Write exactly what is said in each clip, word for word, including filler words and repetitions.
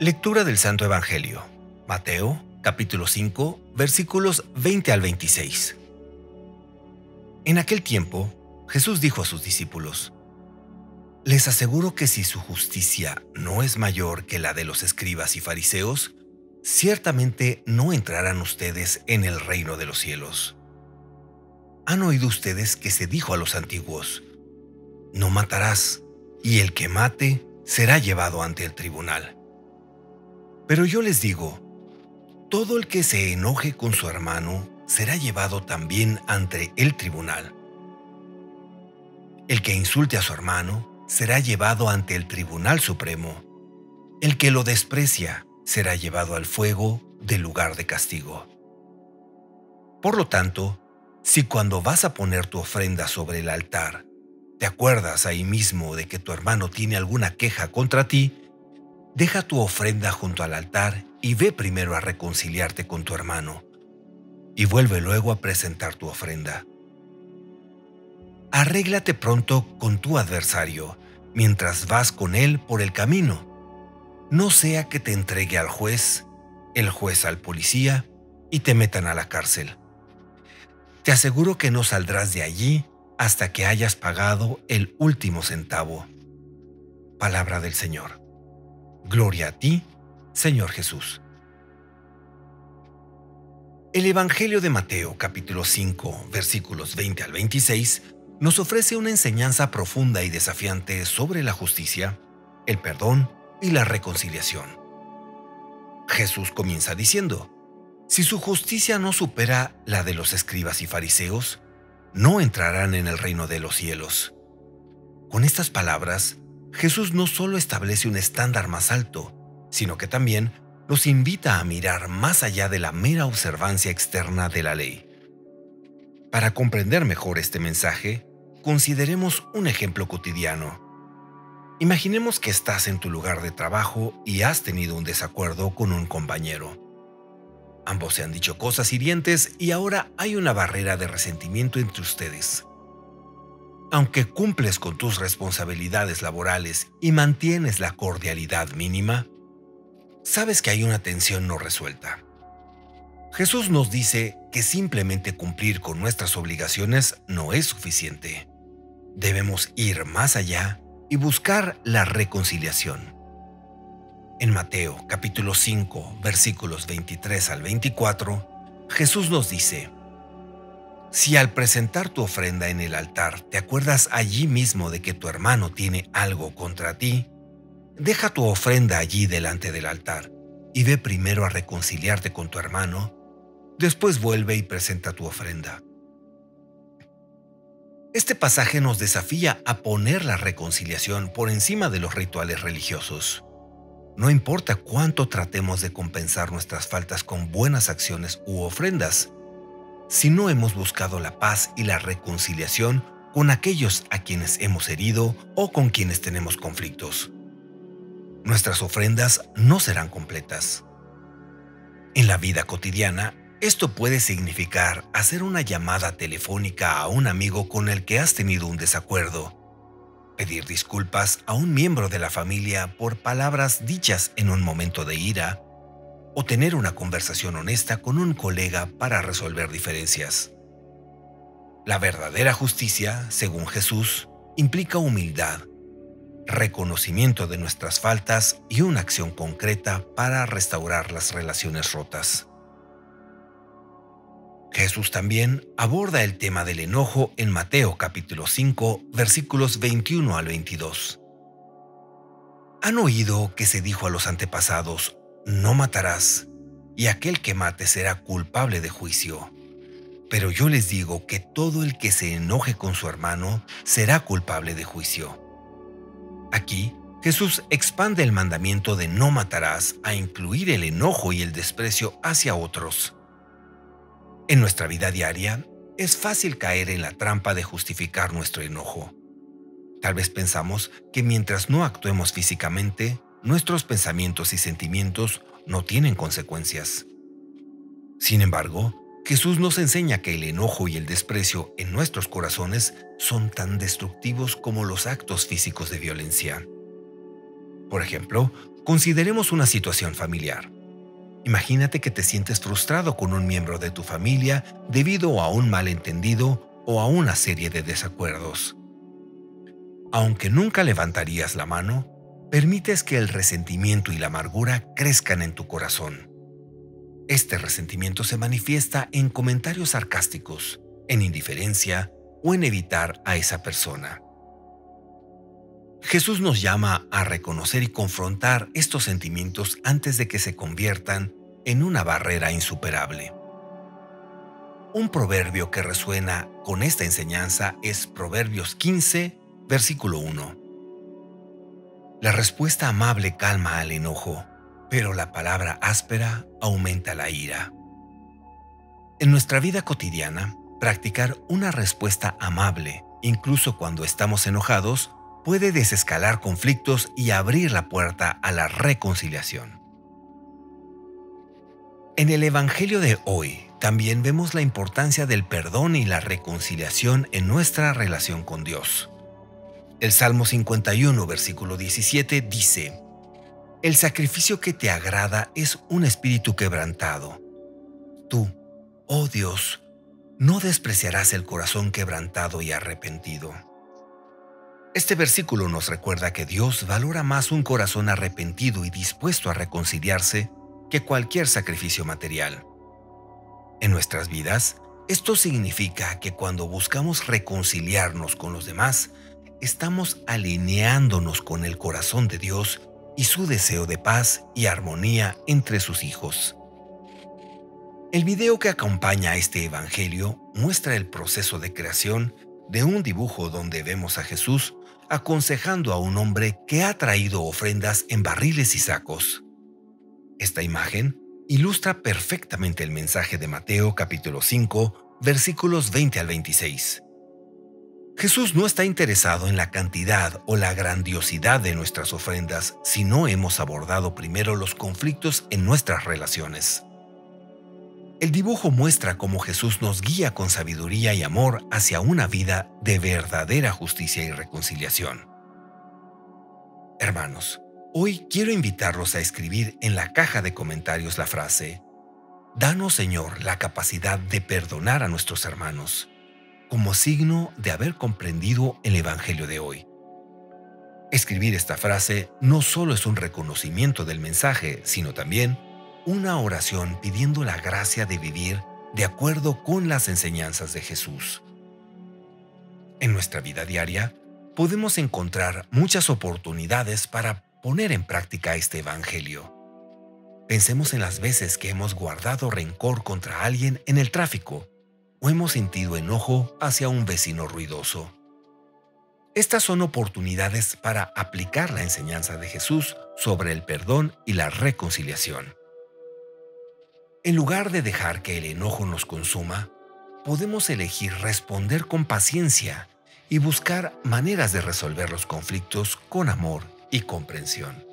Lectura del Santo Evangelio. Mateo, capítulo cinco, versículos veinte al veintiséis. En aquel tiempo, Jesús dijo a sus discípulos: Les aseguro que si su justicia no es mayor que la de los escribas y fariseos, ciertamente no entrarán ustedes en el reino de los cielos. Han oído ustedes que se dijo a los antiguos: No matarás, y el que mate será llevado ante el tribunal. Pero yo les digo, todo el que se enoje con su hermano será llevado también ante el tribunal. El que insulte a su hermano será llevado ante el Tribunal Supremo. El que lo desprecia será llevado al fuego del lugar de castigo. Por lo tanto, si cuando vas a poner tu ofrenda sobre el altar, te acuerdas ahí mismo de que tu hermano tiene alguna queja contra ti, deja tu ofrenda junto al altar y ve primero a reconciliarte con tu hermano, y vuelve luego a presentar tu ofrenda. Arréglate pronto con tu adversario mientras vas con él por el camino, no sea que te entregue al juez, el juez al policía y te metan a la cárcel. Te aseguro que no saldrás de allí hasta que hayas pagado el último centavo. Palabra del Señor. Gloria a ti, Señor Jesús. El Evangelio de Mateo, capítulo cinco, versículos veinte al veintiséis, nos ofrece una enseñanza profunda y desafiante sobre la justicia, el perdón y la reconciliación. Jesús comienza diciendo: Si su justicia no supera la de los escribas y fariseos, no entrarán en el reino de los cielos. Con estas palabras, Jesús no solo establece un estándar más alto, sino que también nos invita a mirar más allá de la mera observancia externa de la ley. Para comprender mejor este mensaje, consideremos un ejemplo cotidiano. Imaginemos que estás en tu lugar de trabajo y has tenido un desacuerdo con un compañero. Ambos se han dicho cosas hirientes y ahora hay una barrera de resentimiento entre ustedes. Aunque cumples con tus responsabilidades laborales y mantienes la cordialidad mínima, sabes que hay una tensión no resuelta. Jesús nos dice que simplemente cumplir con nuestras obligaciones no es suficiente. Debemos ir más allá y buscar la reconciliación. En Mateo capítulo cinco, versículos veintitrés al veinticuatro, Jesús nos dice: Si al presentar tu ofrenda en el altar te acuerdas allí mismo de que tu hermano tiene algo contra ti, deja tu ofrenda allí delante del altar y ve primero a reconciliarte con tu hermano, después vuelve y presenta tu ofrenda. Este pasaje nos desafía a poner la reconciliación por encima de los rituales religiosos. No importa cuánto tratemos de compensar nuestras faltas con buenas acciones u ofrendas, si no hemos buscado la paz y la reconciliación con aquellos a quienes hemos herido o con quienes tenemos conflictos, nuestras ofrendas no serán completas. En la vida cotidiana, esto puede significar hacer una llamada telefónica a un amigo con el que has tenido un desacuerdo, pedir disculpas a un miembro de la familia por palabras dichas en un momento de ira, o tener una conversación honesta con un colega para resolver diferencias. La verdadera justicia, según Jesús, implica humildad, reconocimiento de nuestras faltas y una acción concreta para restaurar las relaciones rotas. Jesús también aborda el tema del enojo en Mateo capítulo cinco, versículos veintiuno al veintidós. Han oído que se dijo a los antepasados: No matarás, y aquel que mate será culpable de juicio. Pero yo les digo que todo el que se enoje con su hermano será culpable de juicio. Aquí, Jesús expande el mandamiento de no matarás a incluir el enojo y el desprecio hacia otros. En nuestra vida diaria, es fácil caer en la trampa de justificar nuestro enojo. Tal vez pensamos que mientras no actuemos físicamente, nuestros pensamientos y sentimientos no tienen consecuencias. Sin embargo, Jesús nos enseña que el enojo y el desprecio en nuestros corazones son tan destructivos como los actos físicos de violencia. Por ejemplo, Consideremos una situación familiar. Imagínate que te sientes frustrado con un miembro de tu familia debido a un malentendido o a una serie de desacuerdos. Aunque nunca levantarías la mano, permites que el resentimiento y la amargura crezcan en tu corazón. Este resentimiento se manifiesta en comentarios sarcásticos, en indiferencia o en evitar a esa persona. Jesús nos llama a reconocer y confrontar estos sentimientos antes de que se conviertan en una barrera insuperable. Un proverbio que resuena con esta enseñanza es Proverbios quince, versículo uno. La respuesta amable calma al enojo, pero la palabra áspera aumenta la ira. En nuestra vida cotidiana, practicar una respuesta amable, incluso cuando estamos enojados, puede desescalar conflictos y abrir la puerta a la reconciliación. En el Evangelio de hoy, también vemos la importancia del perdón y la reconciliación en nuestra relación con Dios. El Salmo cincuenta y uno, versículo diecisiete, dice: El sacrificio que te agrada es un espíritu quebrantado. Tú, oh Dios, no despreciarás el corazón quebrantado y arrepentido. Este versículo nos recuerda que Dios valora más un corazón arrepentido y dispuesto a reconciliarse que cualquier sacrificio material. En nuestras vidas, esto significa que cuando buscamos reconciliarnos con los demás, estamos alineándonos con el corazón de Dios y su deseo de paz y armonía entre sus hijos. El video que acompaña a este evangelio muestra el proceso de creación de un dibujo donde vemos a Jesús aconsejando a un hombre que ha traído ofrendas en barriles y sacos. Esta imagen ilustra perfectamente el mensaje de Mateo capítulo cinco, versículos veinte al veintiséis. Jesús no está interesado en la cantidad o la grandiosidad de nuestras ofrendas si no hemos abordado primero los conflictos en nuestras relaciones. El dibujo muestra cómo Jesús nos guía con sabiduría y amor hacia una vida de verdadera justicia y reconciliación. Hermanos, hoy quiero invitarlos a escribir en la caja de comentarios la frase: Danos, Señor, la capacidad de perdonar a nuestros hermanos, como signo de haber comprendido el Evangelio de hoy. Escribir esta frase no solo es un reconocimiento del mensaje, sino también una oración pidiendo la gracia de vivir de acuerdo con las enseñanzas de Jesús. En nuestra vida diaria, podemos encontrar muchas oportunidades para poner en práctica este Evangelio. Pensemos en las veces que hemos guardado rencor contra alguien en el tráfico o hemos sentido enojo hacia un vecino ruidoso. Estas son oportunidades para aplicar la enseñanza de Jesús sobre el perdón y la reconciliación. En lugar de dejar que el enojo nos consuma, podemos elegir responder con paciencia y buscar maneras de resolver los conflictos con amor y comprensión.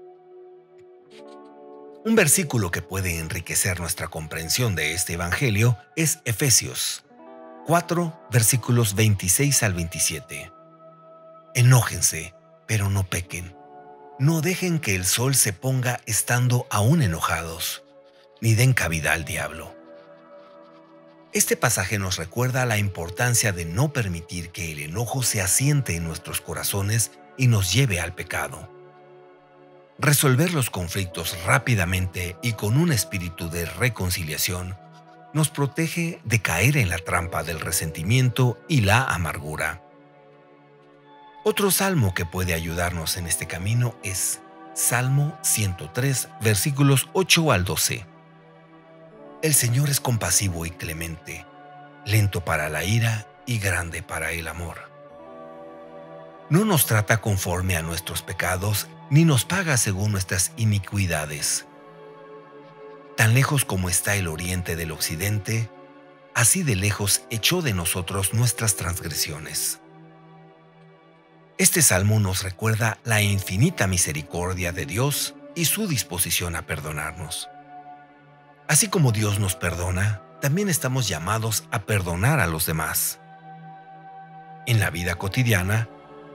Un versículo que puede enriquecer nuestra comprensión de este Evangelio es Efesios cuatro, versículos veintiséis al veintisiete. Enójense, pero no pequen. No dejen que el sol se ponga estando aún enojados, ni den cabida al diablo. Este pasaje nos recuerda la importancia de no permitir que el enojo se asiente en nuestros corazones y nos lleve al pecado. Resolver los conflictos rápidamente y con un espíritu de reconciliación nos protege de caer en la trampa del resentimiento y la amargura. Otro salmo que puede ayudarnos en este camino es Salmo ciento tres, versículos ocho al doce. El Señor es compasivo y clemente, lento para la ira y grande para el amor. No nos trata conforme a nuestros pecados, ni nos paga según nuestras iniquidades. Tan lejos como está el oriente del occidente, así de lejos echó de nosotros nuestras transgresiones. Este salmo nos recuerda la infinita misericordia de Dios y su disposición a perdonarnos. Así como Dios nos perdona, también estamos llamados a perdonar a los demás. En la vida cotidiana,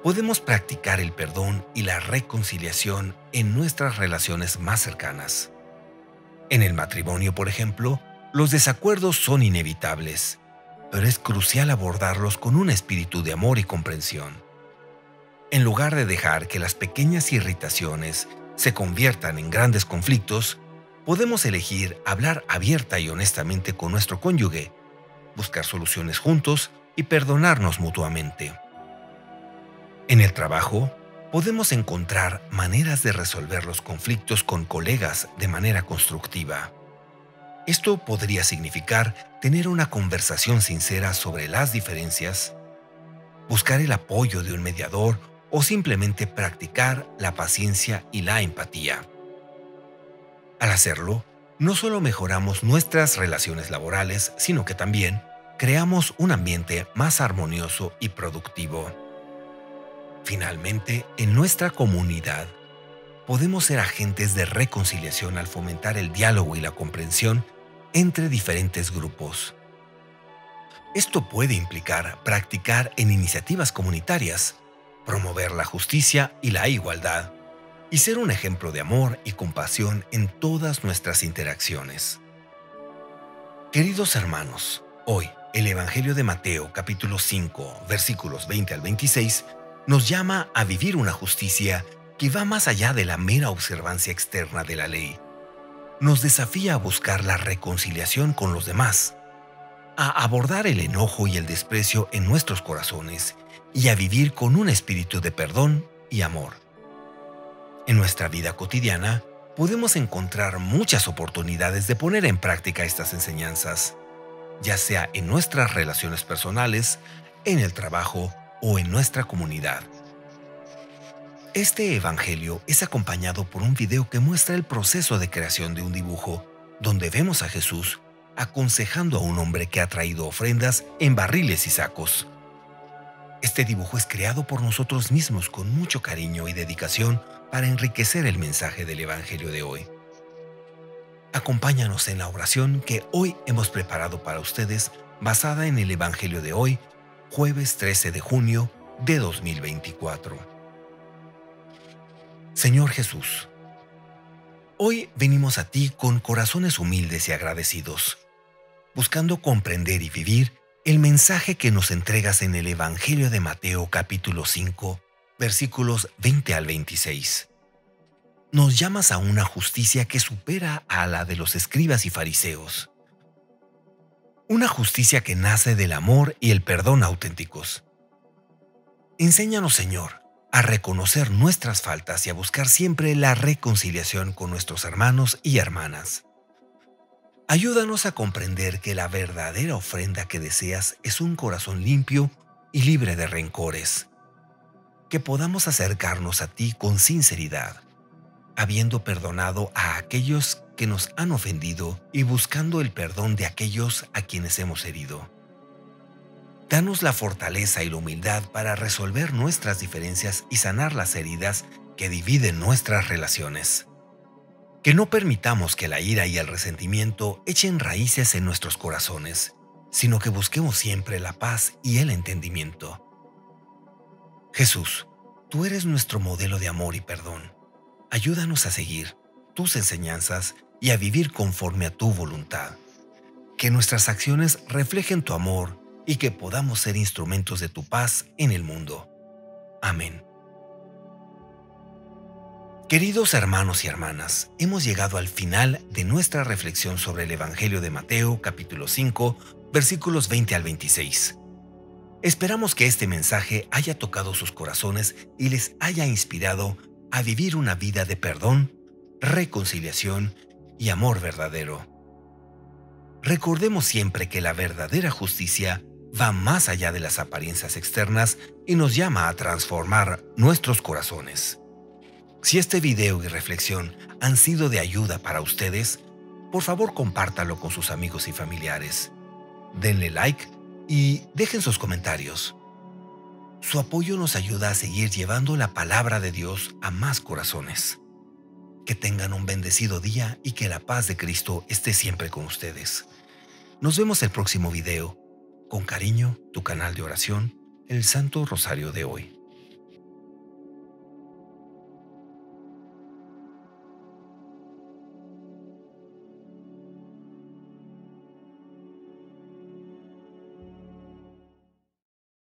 podemos practicar el perdón y la reconciliación en nuestras relaciones más cercanas. En el matrimonio, por ejemplo, los desacuerdos son inevitables, pero es crucial abordarlos con un espíritu de amor y comprensión. En lugar de dejar que las pequeñas irritaciones se conviertan en grandes conflictos, podemos elegir hablar abierta y honestamente con nuestro cónyuge, buscar soluciones juntos y perdonarnos mutuamente. En el trabajo, podemos encontrar maneras de resolver los conflictos con colegas de manera constructiva. Esto podría significar tener una conversación sincera sobre las diferencias, buscar el apoyo de un mediador o simplemente practicar la paciencia y la empatía. Al hacerlo, no solo mejoramos nuestras relaciones laborales, sino que también creamos un ambiente más armonioso y productivo. Finalmente, en nuestra comunidad, podemos ser agentes de reconciliación al fomentar el diálogo y la comprensión entre diferentes grupos. Esto puede implicar practicar en iniciativas comunitarias, promover la justicia y la igualdad, y ser un ejemplo de amor y compasión en todas nuestras interacciones. Queridos hermanos, hoy el Evangelio de Mateo capítulo cinco, versículos veinte al veintiséis, nos llama a vivir una justicia que va más allá de la mera observancia externa de la ley. Nos desafía a buscar la reconciliación con los demás, a abordar el enojo y el desprecio en nuestros corazones y a vivir con un espíritu de perdón y amor. En nuestra vida cotidiana, podemos encontrar muchas oportunidades de poner en práctica estas enseñanzas, ya sea en nuestras relaciones personales, en el trabajo o en nuestra comunidad. Este evangelio es acompañado por un video que muestra el proceso de creación de un dibujo, donde vemos a Jesús aconsejando a un hombre que ha traído ofrendas en barriles y sacos. Este dibujo es creado por nosotros mismos con mucho cariño y dedicación para enriquecer el mensaje del evangelio de hoy. Acompáñanos en la oración que hoy hemos preparado para ustedes, basada en el evangelio de hoy, jueves trece de junio de dos mil veinticuatro. Señor Jesús, hoy venimos a ti con corazones humildes y agradecidos, buscando comprender y vivir el mensaje que nos entregas en el Evangelio de Mateo capítulo cinco, versículos veinte al veintiséis. Nos llamas a una justicia que supera a la de los escribas y fariseos. Una justicia que nace del amor y el perdón auténticos. Enséñanos, Señor, a reconocer nuestras faltas y a buscar siempre la reconciliación con nuestros hermanos y hermanas. Ayúdanos a comprender que la verdadera ofrenda que deseas es un corazón limpio y libre de rencores. Que podamos acercarnos a ti con sinceridad, habiendo perdonado a aquellos que nos han ofendido y buscando el perdón de aquellos a quienes hemos herido. Danos la fortaleza y la humildad para resolver nuestras diferencias y sanar las heridas que dividen nuestras relaciones. Que no permitamos que la ira y el resentimiento echen raíces en nuestros corazones, sino que busquemos siempre la paz y el entendimiento. Jesús, tú eres nuestro modelo de amor y perdón. Ayúdanos a seguir tus enseñanzas y a vivir conforme a tu voluntad. Que nuestras acciones reflejen tu amor y que podamos ser instrumentos de tu paz en el mundo. Amén. Queridos hermanos y hermanas, hemos llegado al final de nuestra reflexión sobre el Evangelio de Mateo, capítulo cinco, versículos veinte al veintiséis. Esperamos que este mensaje haya tocado sus corazones y les haya inspirado a vivir una vida de perdón, reconciliación y amor verdadero. Recordemos siempre que la verdadera justicia va más allá de las apariencias externas y nos llama a transformar nuestros corazones. Si este video y reflexión han sido de ayuda para ustedes, por favor compártalo con sus amigos y familiares. Denle like y dejen sus comentarios. Su apoyo nos ayuda a seguir llevando la palabra de Dios a más corazones. Que tengan un bendecido día y que la paz de Cristo esté siempre con ustedes. Nos vemos el próximo video. Con cariño, tu canal de oración, el Santo Rosario de hoy.